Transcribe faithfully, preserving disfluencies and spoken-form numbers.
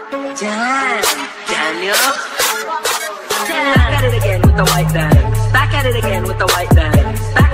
Damn, Daniel. Back at it again with the white dance. Back at it again with the white dance. Back